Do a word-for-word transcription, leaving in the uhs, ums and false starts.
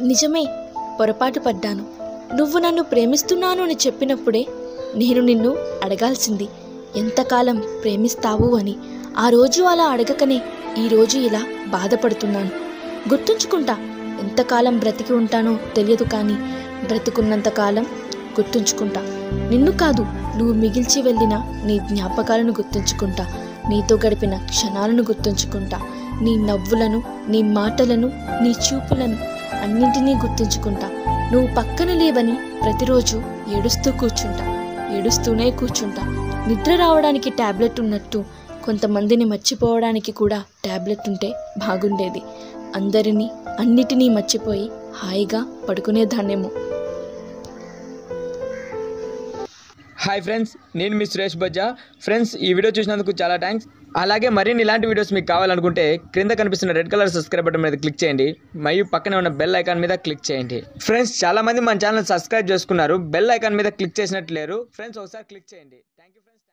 నిజమే, పొరపాటు పడ్డాను. నువ్వు నన్ను ప్రేమిస్తున్నాను అని చెప్పినప్పుడే నేను నిన్ను అడగాల్సింది ఎంతకాలం ప్రేమిస్తావు అని. ఆ రోజు అలా అడగకనే ఈరోజు ఇలా బాధపడుతున్నాను. గుర్తుంచుకుంటా, ఎంతకాలం బ్రతికి ఉంటానో తెలియదు, కానీ బ్రతికున్నంతకాలం గుర్తుంచుకుంటా. నిన్ను కాదు, నువ్వు మిగిల్చి వెళ్ళిన నీ జ్ఞాపకాలను గుర్తుంచుకుంటా. నీతో గడిపిన క్షణాలను గుర్తుంచుకుంటా. నీ నవ్వులను, నీ మాటలను, నీ చూపులను అన్నింటినీ గుర్తుంచుకుంటా. నువ్వు పక్కన లేవని ప్రతిరోజు ఏడుస్తూ కూర్చుంటా, ఏడుస్తూనే కూర్చుంటా. నిద్ర రావడానికి ట్యాబ్లెట్ ఉన్నట్టు కొంతమందిని మర్చిపోవడానికి కూడా ట్యాబ్లెట్ ఉంటే బాగుండేది. అందరినీ అన్నిటినీ మర్చిపోయి హాయిగా పడుకునేదాన్నేమో. హాయ్ ఫ్రెండ్స్, నేను మీ సురేష్ బజ్జా. ఫ్రెండ్స్, ఈ వీడియో చూసినందుకు చాలా థ్యాంక్స్. అలాగే మరిన్ని ఇలాంటి వీడియోస్ మీకు కావాలనుకుంటే క్రింద కనిపిస్తున్న రెడ్ కలర్ సబ్స్క్రైబ్ బటన్ మీద క్లిక్ చేయండి, మరియు పక్కనే ఉన్న బెల్ ఐకాన్ మీద క్లిక్ చేయండి. ఫ్రెండ్స్, చాలామంది మన ఛానల్ సబ్స్క్రైబ్ చేసుకున్నారు, బెల్ ఐకాన్ మీద క్లిక్ చేసినట్టు లేరు. ఫ్రెండ్స్, ఒకసారి క్లిక్ చేయండి. Thank you friends.